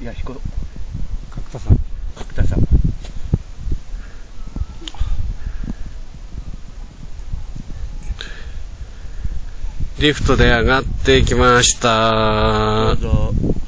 ヤシコ角田さん。 角田さん。 リフトで上がってきました。 どうぞ。